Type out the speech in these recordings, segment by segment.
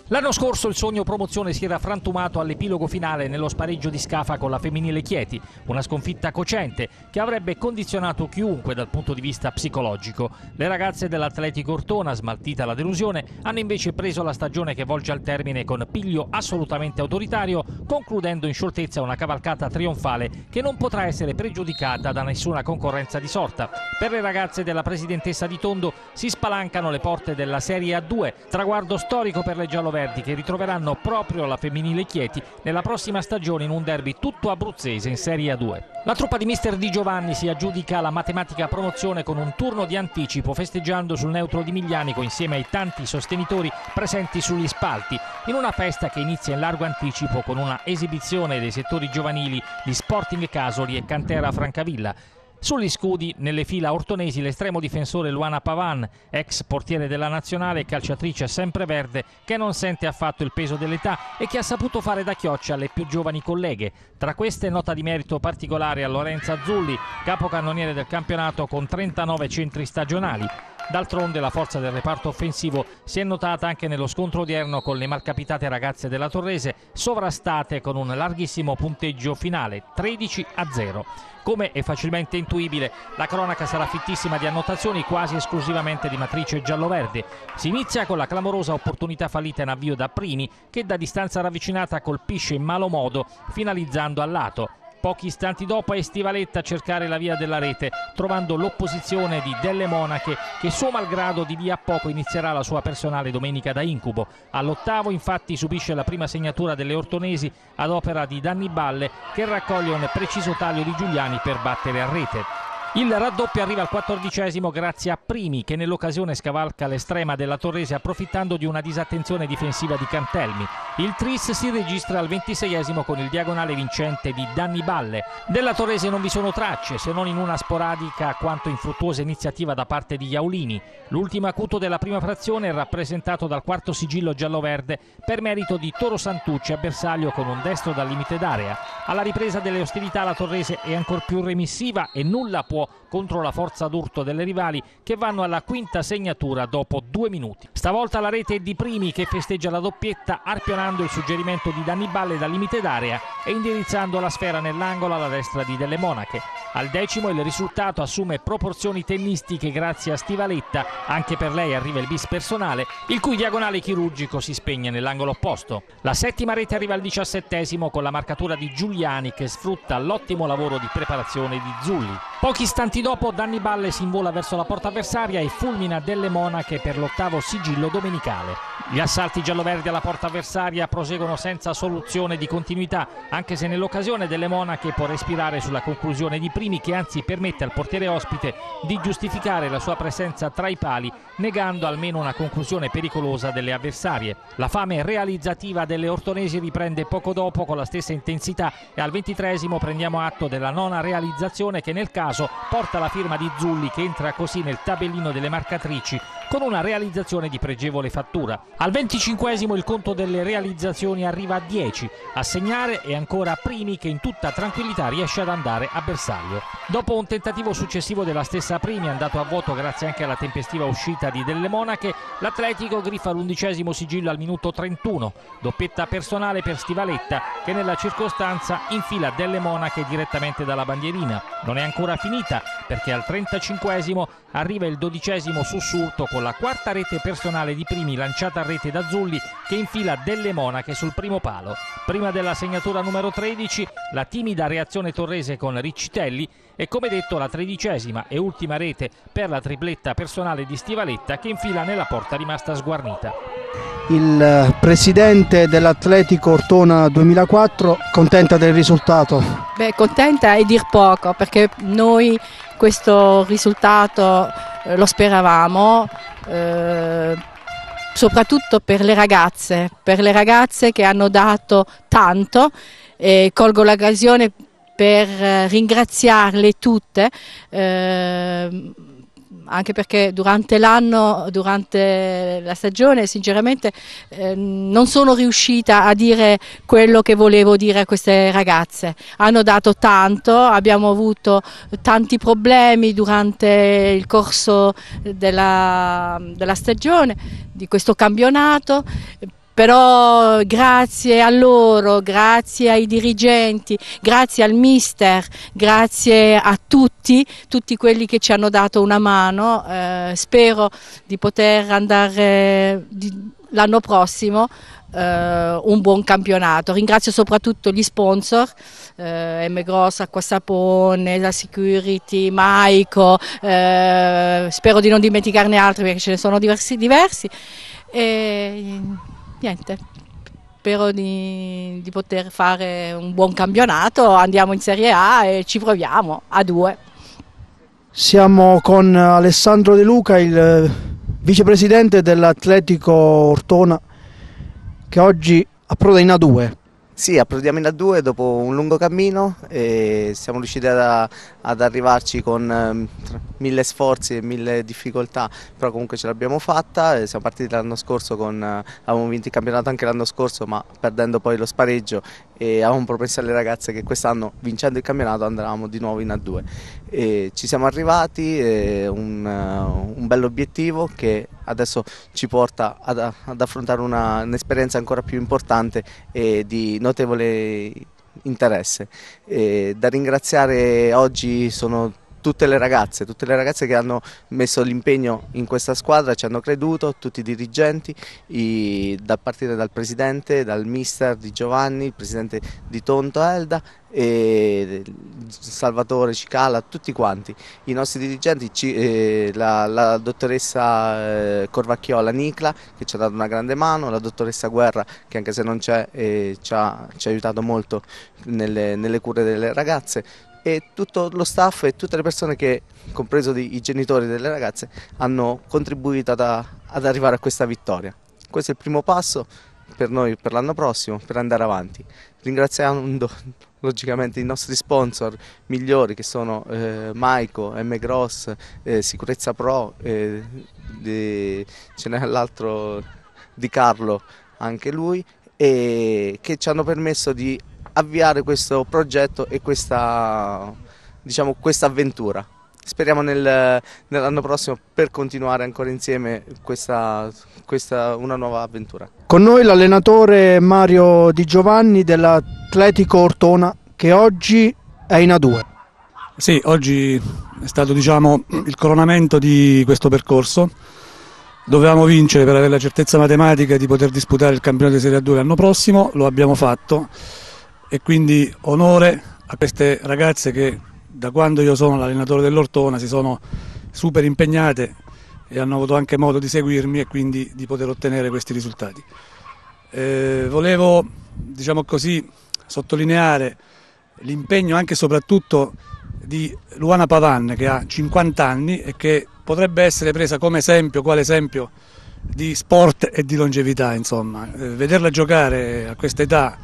L'anno scorso il sogno promozione si era frantumato all'epilogo finale nello spareggio di Scafa con la femminile Chieti, una sconfitta cocente che avrebbe condizionato chiunque dal punto di vista psicologico. Le ragazze dell'Atletico Ortona, smaltita la delusione, hanno invece preso la stagione che volge al termine con piglio assolutamente autoritario, concludendo in scioltezza una cavalcata trionfale che non potrà essere pregiudicata da nessuna concorrenza di sorta. Per le ragazze della presidentessa di Tondo si spalancano le porte della Serie A2, traguardo storico per le gialloverdi che ritroveranno proprio la femminile Chieti nella prossima stagione in un derby tutto abruzzese in Serie A2. La truppa di mister Di Giovanni si aggiudica la matematica promozione con un turno di anticipo, festeggiando sul neutro di Miglianico insieme ai tanti sostenitori presenti sugli spalti, in una festa che inizia in largo anticipo con una esibizione dei settori giovanili di Sporting Casoli e Cantera Francavilla. Sugli scudi, nelle fila ortonesi, l'estremo difensore Luana Pavan, ex portiere della nazionale e calciatrice sempreverde, che non sente affatto il peso dell'età e che ha saputo fare da chioccia alle più giovani colleghe. Tra queste nota di merito particolare a Lorenza Azzulli, capocannoniere del campionato con 39 centri stagionali. D'altronde la forza del reparto offensivo si è notata anche nello scontro odierno con le malcapitate ragazze della Torrese, sovrastate con un larghissimo punteggio finale, 13-0. Come è facilmente intuibile, la cronaca sarà fittissima di annotazioni quasi esclusivamente di matrice gialloverde. Si inizia con la clamorosa opportunità fallita in avvio da Primi, che da distanza ravvicinata colpisce in malo modo, finalizzando al lato. Pochi istanti dopo è Stivaletta a cercare la via della rete, trovando l'opposizione di Delle Monache, che suo malgrado di lì a poco inizierà la sua personale domenica da incubo. All'8° infatti subisce la prima segnatura delle ortonesi ad opera di Danny Balle, che raccoglie un preciso taglio di Giuliani per battere a rete. Il raddoppio arriva al 14° grazie a Primi, che nell'occasione scavalca l'estrema della Torrese approfittando di una disattenzione difensiva di Cantelmi. Il tris si registra al 26° con il diagonale vincente di Danny Balle. Della Torrese non vi sono tracce, se non in una sporadica quanto infruttuosa iniziativa da parte di Iaulini. L'ultimo acuto della prima frazione è rappresentato dal quarto sigillo gialloverde per merito di Toro Santucci a bersaglio con un destro dal limite d'area. Alla ripresa delle ostilità la Torrese è ancor più remissiva e nulla può contro la forza d'urto delle rivali, che vanno alla quinta segnatura dopo 2 minuti. Stavolta la rete è di Primi, che festeggia la doppietta arpionando il suggerimento di Danny Balle dal limite d'area e indirizzando la sfera nell'angolo alla destra di Delle Monache. Al 10° il risultato assume proporzioni tennistiche grazie a Stivaletta, anche per lei arriva il bis personale, il cui diagonale chirurgico si spegne nell'angolo opposto. La 7ª rete arriva al 17° con la marcatura di Giuliani, che sfrutta l'ottimo lavoro di preparazione di Zulli. Pochi istanti dopo Danny Balle si invola verso la porta avversaria e fulmina Delle Monache per l'8° sigillo domenicale. Gli assalti gialloverdi alla porta avversaria proseguono senza soluzione di continuità, anche se nell'occasione Delle Monache può respirare sulla conclusione di Primi, che anzi permette al portiere ospite di giustificare la sua presenza tra i pali, negando almeno una conclusione pericolosa delle avversarie. La fame realizzativa delle ortonesi riprende poco dopo con la stessa intensità e al 23° prendiamo atto della 9ª realizzazione, che nel caso porta la firma di Zulli, che entra così nel tabellino delle marcatrici con una realizzazione di pregevole fattura. Al 25° il conto delle realizzazioni arriva a 10. A segnare è ancora Primi, che in tutta tranquillità riesce ad andare a bersaglio. Dopo un tentativo successivo della stessa Primi, andato a vuoto grazie anche alla tempestiva uscita di Delle Monache, l'Atletico griffa l'11° sigillo al minuto 31. Doppietta personale per Stivaletta, che nella circostanza infila Delle Monache direttamente dalla bandierina. Non è ancora finita, perché al 35° arriva il 12° sussulto con la 4ª rete personale di Primi lanciata a rete da Zulli, che infila Delle Monache sul primo palo. Prima della segnatura numero 13 la timida reazione torrese con Riccitelli e, come detto, la 13ª e ultima rete per la tripletta personale di Stivaletta, che infila nella porta rimasta sguarnita. Il presidente dell'Atletico Ortona 2004, contenta del risultato? Beh, contenta è dir poco, perché noi questo risultato lo speravamo, soprattutto per le ragazze che hanno dato tanto, e colgo l'occasione per ringraziarle tutte, anche perché durante l'anno, durante la stagione, sinceramente non sono riuscita a dire quello che volevo dire a queste ragazze. Hanno dato tanto, abbiamo avuto tanti problemi durante il corso della stagione, di questo campionato, però grazie a loro, grazie ai dirigenti, grazie al mister, grazie a tutti quelli che ci hanno dato una mano, spero di poter andare l'anno prossimo un buon campionato. Ringrazio soprattutto gli sponsor, M Gross, Acqua Sapone, la Security, Maico, spero di non dimenticarne altri perché ce ne sono diversi e niente, spero di poter fare un buon campionato, andiamo in Serie A e ci proviamo a 2. Siamo con Alessandro De Luca, il vicepresidente dell'Atletico Ortona, che oggi approda in A2. Sì, approdiamo in A2 dopo un lungo cammino e siamo riusciti ad arrivarci con 1000 sforzi e 1000 difficoltà, però comunque ce l'abbiamo fatta. Siamo partiti l'anno scorso avevamo vinto il campionato anche l'anno scorso, ma perdendo poi lo spareggio, e avevamo promesso alle ragazze che quest'anno, vincendo il campionato, andavamo di nuovo in A2. E ci siamo arrivati, un bell'obiettivo che adesso ci porta ad affrontare un'esperienza ancora più importante e di notevole interesse. Da ringraziare oggi sono tutte le ragazze che hanno messo l'impegno in questa squadra, ci hanno creduto, tutti i dirigenti, da partire dal presidente, dal mister Di Giovanni, il presidente di Tonto Elda, e Salvatore Cicala, tutti quanti, i nostri dirigenti, la dottoressa Corvacchiola Nicla che ci ha dato una grande mano, la dottoressa Guerra che anche se non c'è ci ha aiutato molto nelle cure delle ragazze, e tutto lo staff e tutte le persone che, compreso i genitori delle ragazze, hanno contribuito ad arrivare a questa vittoria. Questo è il primo passo per noi per l'anno prossimo, per andare avanti, ringraziando logicamente i nostri sponsor migliori che sono Maico, M Gross, Sicurezza Pro, ce n'è l'altro di Carlo, anche lui, e che ci hanno permesso di avviare questo progetto e questa avventura. Speriamo nell'anno prossimo per continuare ancora insieme una nuova avventura. Con noi l'allenatore Mario Di Giovanni dell'Atletico Ortona, che oggi è in A2. Sì, oggi è stato il coronamento di questo percorso. Dovevamo vincere per avere la certezza matematica di poter disputare il campionato di Serie A2 l'anno prossimo, lo abbiamo fatto, e quindi onore a queste ragazze che da quando io sono l'allenatore dell'Ortona si sono super impegnate e hanno avuto anche modo di seguirmi e quindi di poter ottenere questi risultati. Volevo, sottolineare l'impegno anche e soprattutto di Luana Pavan, che ha 50 anni e che potrebbe essere presa come esempio, quale esempio di sport e di longevità, insomma. Vederla giocare a questa età,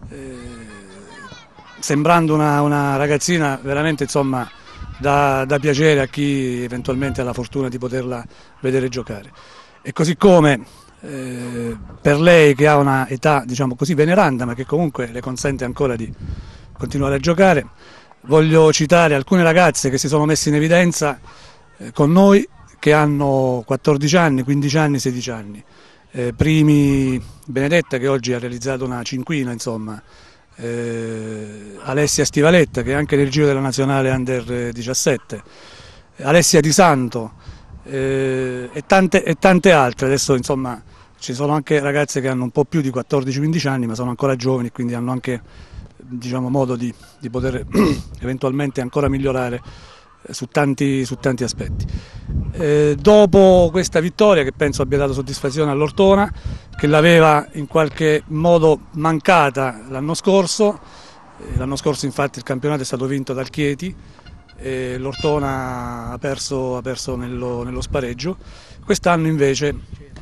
sembrando una ragazzina veramente, insomma, da piacere a chi eventualmente ha la fortuna di poterla vedere giocare. E così come per lei, che ha una età veneranda, ma che comunque le consente ancora di continuare a giocare, voglio citare alcune ragazze che si sono messe in evidenza con noi, che hanno 14 anni, 15 anni, 16 anni. Primi Benedetta, che oggi ha realizzato una cinquina, insomma, Alessia Stivaletta, che è anche nel giro della nazionale Under 17, Alessia Di Santo, e tante altre. Adesso, insomma, ci sono anche ragazze che hanno un po' più di 14-15 anni, ma sono ancora giovani, quindi hanno anche modo di poter eventualmente ancora migliorare su tanti aspetti. Dopo questa vittoria, che penso abbia dato soddisfazione all'Ortona, che l'aveva in qualche modo mancata l'anno scorso infatti il campionato è stato vinto dal Chieti e l'Ortona ha perso nello spareggio. Quest'anno invece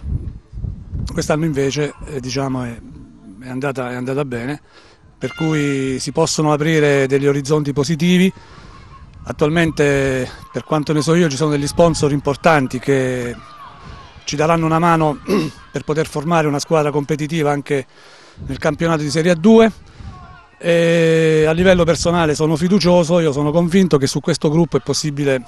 è andata bene, per cui si possono aprire degli orizzonti positivi. Attualmente, per quanto ne so io, ci sono degli sponsor importanti che ci daranno una mano per poter formare una squadra competitiva anche nel campionato di Serie A2, e a livello personale sono fiducioso. Io sono convinto che su questo gruppo è possibile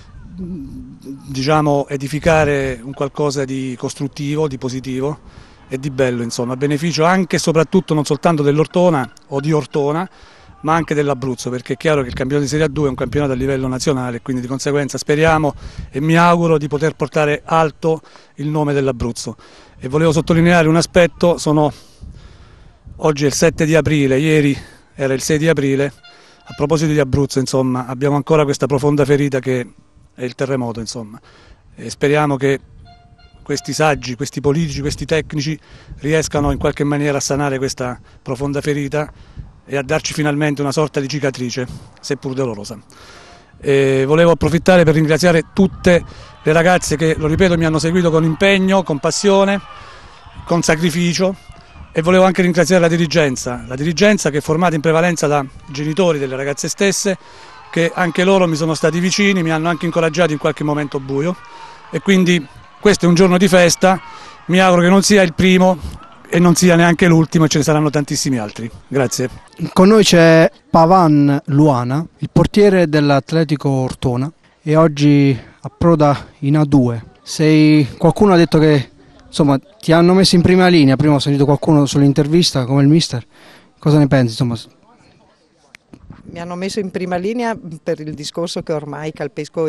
edificare un qualcosa di costruttivo, di positivo, e di bello, insomma, a beneficio anche e soprattutto non soltanto dell'Ortona o di Ortona, ma anche dell'Abruzzo, perché è chiaro che il campionato di Serie A2 è un campionato a livello nazionale, quindi di conseguenza speriamo e mi auguro di poter portare alto il nome dell'Abruzzo. E volevo sottolineare un aspetto, oggi è il 7 di aprile, ieri era il 6 di aprile, a proposito di Abruzzo, insomma, abbiamo ancora questa profonda ferita che è il terremoto, insomma, e speriamo che questi saggi, questi politici, questi tecnici riescano in qualche maniera a sanare questa profonda ferita e a darci finalmente una sorta di cicatrice, seppur dolorosa. Volevo approfittare per ringraziare tutte le ragazze che, lo ripeto, mi hanno seguito con impegno, con passione, con sacrificio, e volevo anche ringraziare la dirigenza che è formata in prevalenza da genitori delle ragazze stesse, che anche loro mi sono stati vicini, mi hanno anche incoraggiato in qualche momento buio, e quindi questo è un giorno di festa, mi auguro che non sia il primo e non sia neanche l'ultimo, e ce ne saranno tantissimi altri. Grazie. Con noi c'è Pavan Luana, il portiere dell'Atletico Ortona, e oggi approda in A2. Qualcuno ha detto che insomma ti hanno messo in prima linea, prima ho sentito qualcuno sull'intervista come il mister, cosa ne pensi? Insomma, mi hanno messo in prima linea per il discorso che ormai calpesto,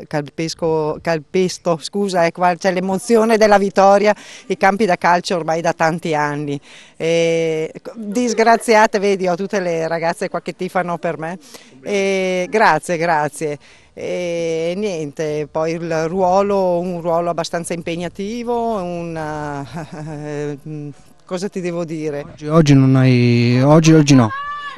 scusa, qua c'è l'emozione della vittoria, i campi da calcio ormai da tanti anni. Disgraziate, vedi, ho tutte le ragazze qua che tifano per me. Grazie. E niente, poi un ruolo abbastanza impegnativo, cosa ti devo dire? Oggi non hai. Oggi no.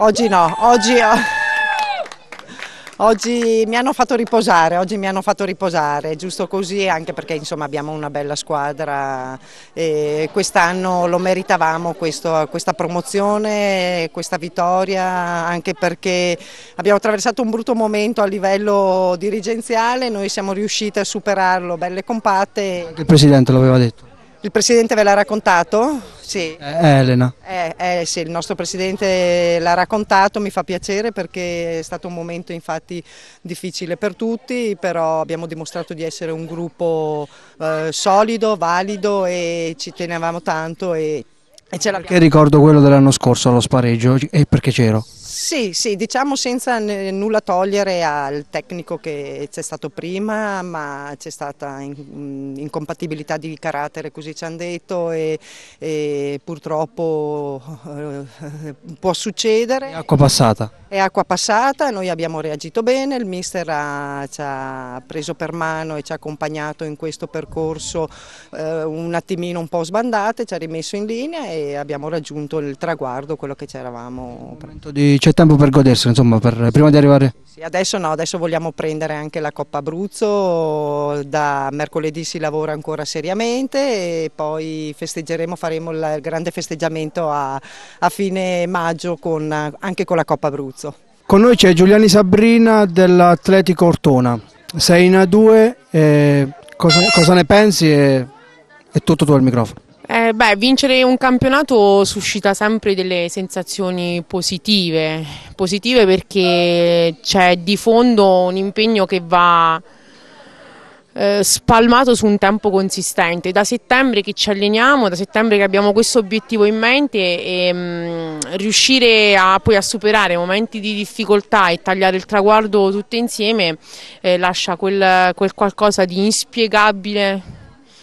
Oggi mi hanno fatto riposare, giusto così, anche perché insomma abbiamo una bella squadra e quest'anno lo meritavamo questa promozione, questa vittoria, anche perché abbiamo attraversato un brutto momento a livello dirigenziale, noi siamo riusciti a superarlo belle compatte. Anche il Presidente l'aveva detto. Il Presidente ve l'ha raccontato? Sì. Elena. Sì, il nostro Presidente l'ha raccontato, mi fa piacere perché è stato un momento infatti difficile per tutti, però abbiamo dimostrato di essere un gruppo solido, valido e ci tenevamo tanto e ce l'abbiamo. Che ricordo quello dell'anno scorso allo spareggio, e perché c'ero? Sì, diciamo senza nulla togliere al tecnico che c'è stato prima, ma c'è stata incompatibilità di carattere, così ci hanno detto, e purtroppo può succedere. È acqua passata. È acqua passata, noi abbiamo reagito bene, il mister ci ha preso per mano e ci ha accompagnato in questo percorso un attimino un po' sbandate, ci ha rimesso in linea e abbiamo raggiunto il traguardo, quello che ci eravamo. C'è tempo per goderselo, insomma, prima di arrivare? Sì, adesso vogliamo prendere anche la Coppa Abruzzo, da mercoledì si lavora ancora seriamente e poi faremo il grande festeggiamento a fine maggio anche con la Coppa Abruzzo. Con noi c'è Giuliani Sabrina dell'Atletico Ortona, sei in A2, cosa ne pensi? È tutto tuo il microfono. Vincere un campionato suscita sempre delle sensazioni positive perché c'è di fondo un impegno che va spalmato su un tempo consistente. Da settembre che ci alleniamo, da settembre che abbiamo questo obiettivo in mente e riuscire poi a superare momenti di difficoltà e tagliare il traguardo tutte insieme lascia quel qualcosa di inspiegabile.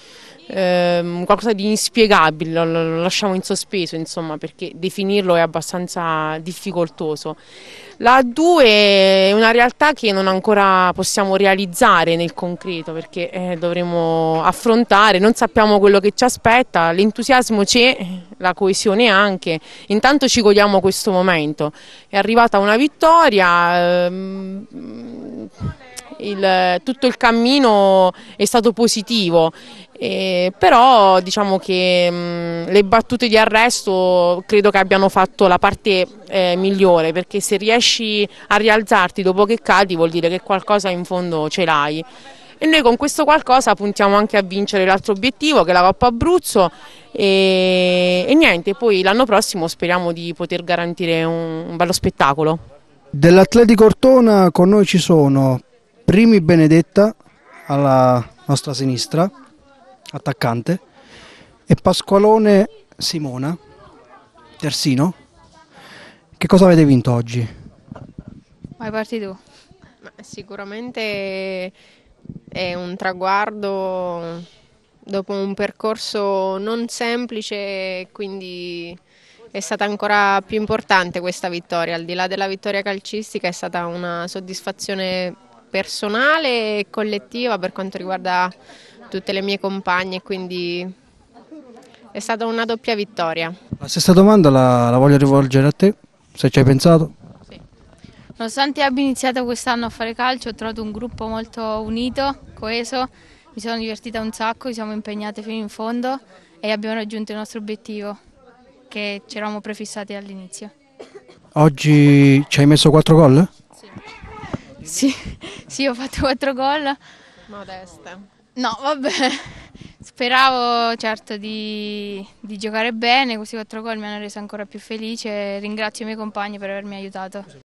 Qualcosa di inspiegabile, lo lasciamo in sospeso, insomma, perché definirlo è abbastanza difficoltoso. La A2 è una realtà che non ancora possiamo realizzare nel concreto perché dovremo affrontare, non sappiamo quello che ci aspetta, l'entusiasmo c'è, la coesione anche, intanto ci godiamo questo momento, è arrivata una vittoria, tutto il cammino è stato positivo. Però diciamo che le battute di arresto credo che abbiano fatto la parte migliore, perché se riesci a rialzarti dopo che cadi vuol dire che qualcosa in fondo ce l'hai e noi con questo qualcosa puntiamo anche a vincere l'altro obiettivo che è la Coppa Abruzzo e niente, poi l'anno prossimo speriamo di poter garantire un bello spettacolo. Dell'Atletico Ortona con noi ci sono Primi Benedetta alla nostra sinistra, attaccante, e Pasqualone Simona, terzino. Che cosa avete vinto oggi? Vai, parti tu. Sicuramente è un traguardo dopo un percorso non semplice, quindi è stata ancora più importante questa vittoria. Al di là della vittoria calcistica è stata una soddisfazione personale e collettiva per quanto riguarda tutte le mie compagne, quindi è stata una doppia vittoria. La stessa domanda la voglio rivolgere a te, se ci hai pensato. Nonostante abbia iniziato quest'anno a fare calcio, ho trovato un gruppo molto unito, coeso, mi sono divertita un sacco, ci siamo impegnate fino in fondo e abbiamo raggiunto il nostro obiettivo che ci eravamo prefissati all'inizio. Oggi ci hai messo 4 gol? Sì, ho fatto 4 gol. Modeste. No, vabbè, speravo certo di giocare bene, questi 4 gol mi hanno reso ancora più felice, ringrazio i miei compagni per avermi aiutato.